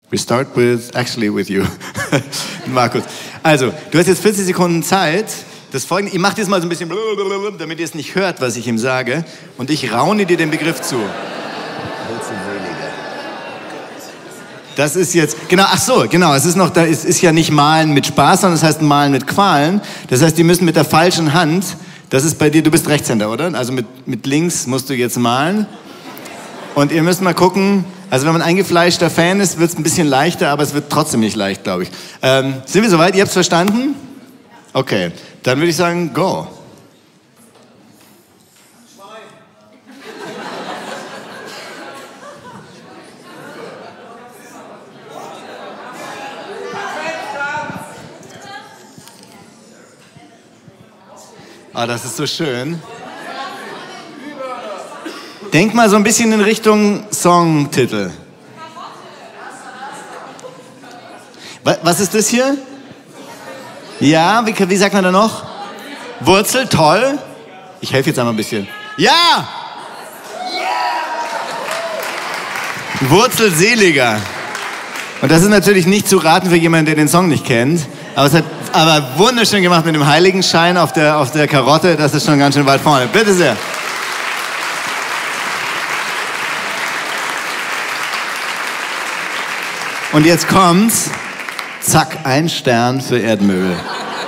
We start actually with you, Markus. Also, du hast jetzt 40 Sekunden Zeit. Das Folgende, ich mache das mal so ein bisschen, damit ihr es nicht hört, was ich ihm sage. Und ich raune dir den Begriff zu. Das ist jetzt, genau, ach so, genau, es ist noch, da ist ja nicht Malen mit Spaß, sondern es heißt Malen mit Qualen. Das heißt, die müssen mit der falschen Hand, das ist bei dir, du bist Rechtshänder, oder? Also mit links musst du jetzt malen. Und ihr müsst mal gucken, also wenn man eingefleischter Fan ist, wird es ein bisschen leichter, aber es wird trotzdem nicht leicht, glaube ich. Sind wir soweit? Ihr habt es verstanden? Okay, dann würde ich sagen, go. Ah, das ist so schön. Denk mal so ein bisschen in Richtung Songtitel. Was ist das hier? Ja, wie sagt man da noch? Wurzel, toll. Ich helfe jetzt einmal ein bisschen. Ja! Wurzel seliger. Und das ist natürlich nicht zu raten für jemanden, der den Song nicht kennt. Aber es hat wunderschön gemacht mit dem Heiligenschein auf der Karotte. Das ist schon ganz schön weit vorne. Bitte sehr. Und jetzt kommt's. Zack, ein Stern für Erdmöbel.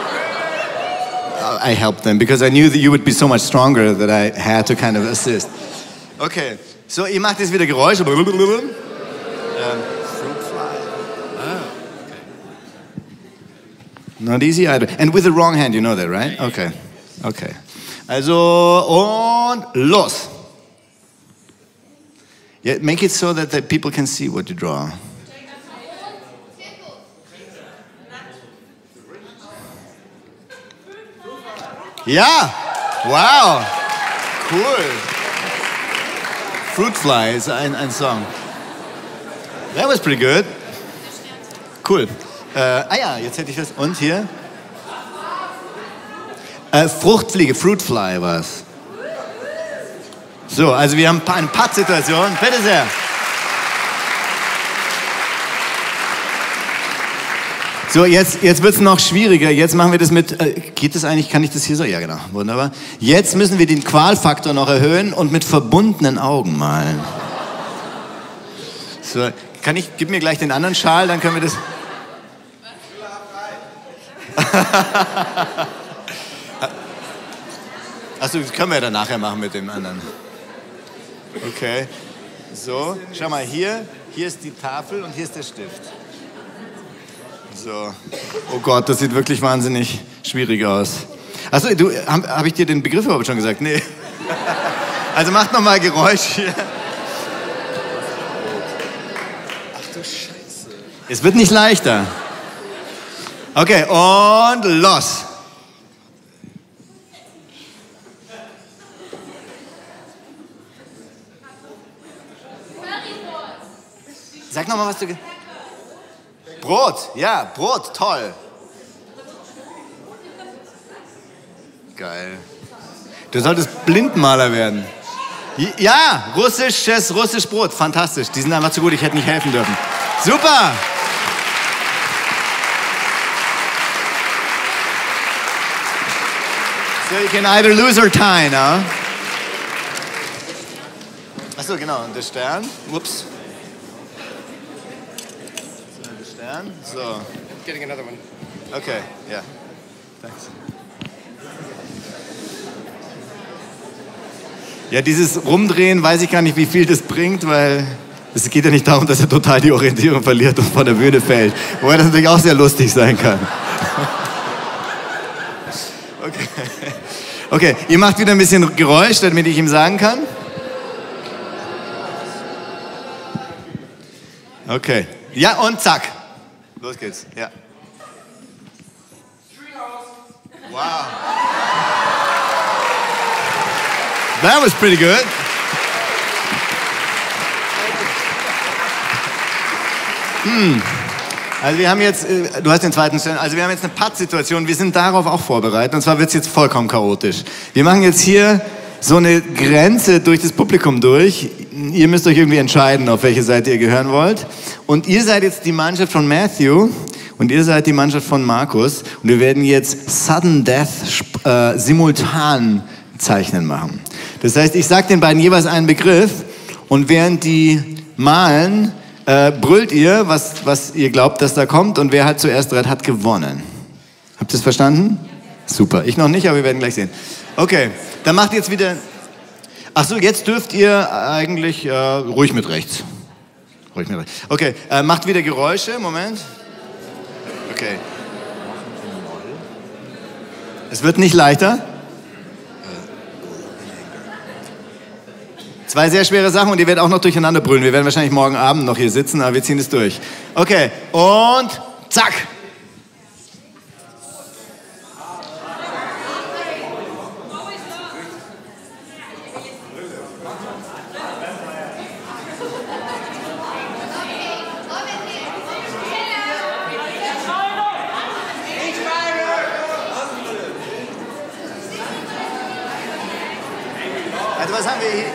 I helped them because I knew that you would be so much stronger that I had to kind of assist. Okay, so ihr macht jetzt wieder Geräusche. Not easy either. And with the wrong hand, you know that, right? Okay, okay. Also, und los. Yeah, make it so that the people can see what you draw. Ja, wow, cool. Fruit Fly ist ein Song. That was pretty good. Cool. Ja, jetzt hätte ich das. Und hier? Fruchtfliege, Fruit Fly war es. So, also wir haben eine Pattsituation. Bitte sehr. So, jetzt wird es noch schwieriger. Jetzt machen wir das mit, geht das eigentlich, kann ich das hier so? Ja, genau, wunderbar. Jetzt müssen wir den Qualfaktor noch erhöhen und mit verbundenen Augen malen. So, gib mir gleich den anderen Schal, dann können wir das... Achso, das können wir dann nachher machen mit dem anderen. Okay, so, schau mal, hier ist die Tafel und hier ist der Stift. So. Oh Gott, das sieht wirklich wahnsinnig schwierig aus. Achso, hab ich dir den Begriff überhaupt schon gesagt? Nee. Also macht nochmal Geräusch hier. Ach du Scheiße. Es wird nicht leichter. Okay, und los. Sag nochmal, was du... Brot, ja, Brot, toll. Geil. Du solltest Blindmaler werden. Ja, russisch Brot, fantastisch. Die sind einfach zu gut, ich hätte nicht helfen dürfen. Super. So you can either lose or tie now. Achso, genau, und der Stern. Ups. So. Getting another one. Okay, yeah. Thanks. Ja, dieses Rumdrehen, weiß ich gar nicht, wie viel das bringt, weil es geht ja nicht darum, dass er total die Orientierung verliert und von der Bühne fällt. Wobei das natürlich auch sehr lustig sein kann. Okay. Okay, ihr macht wieder ein bisschen Geräusch, damit ich ihm sagen kann. Okay. Ja, und zack. Los geht's, ja. Wow. That was pretty good. Also wir haben jetzt, du hast den zweiten Stern, also wir haben jetzt eine Pattsituation, wir sind darauf auch vorbereitet und zwar wird es jetzt vollkommen chaotisch. Wir machen jetzt hier so eine Grenze durch das Publikum durch. ihr müsst euch irgendwie entscheiden, auf welche Seite ihr gehören wollt. Und ihr seid jetzt die Mannschaft von Matthew und ihr seid die Mannschaft von Markus. Und wir werden jetzt Sudden Death simultan zeichnen machen. Das heißt, ich sage den beiden jeweils einen Begriff und während die malen, brüllt ihr, was ihr glaubt, dass da kommt, und wer halt zuerst redet, hat gewonnen. Habt ihr es verstanden? Super. Ich noch nicht, aber wir werden gleich sehen. Okay, dann macht ihr jetzt wieder... Ach so, jetzt dürft ihr eigentlich ruhig mit rechts. Ruhig mit rechts. Okay, macht wieder Geräusche. Moment. Okay. Es wird nicht leichter. Zwei sehr schwere Sachen und ihr werdet auch noch durcheinander brüllen. Wir werden wahrscheinlich morgen Abend noch hier sitzen, aber wir ziehen es durch. Okay, und zack. Also was haben wir hier?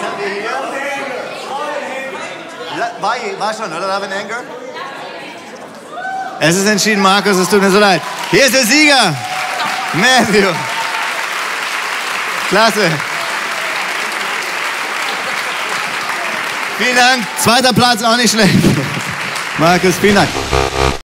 War schon, oder? Love and Anger? Es ist entschieden, Markus, es tut mir so leid. Hier ist der Sieger, Matthew. Klasse. Vielen Dank. Zweiter Platz, auch nicht schlecht. Markus, vielen Dank.